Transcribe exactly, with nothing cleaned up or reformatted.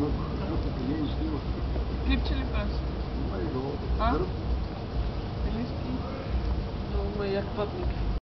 Клипче ли правиш? А? Пелишки? Много ме як пътник.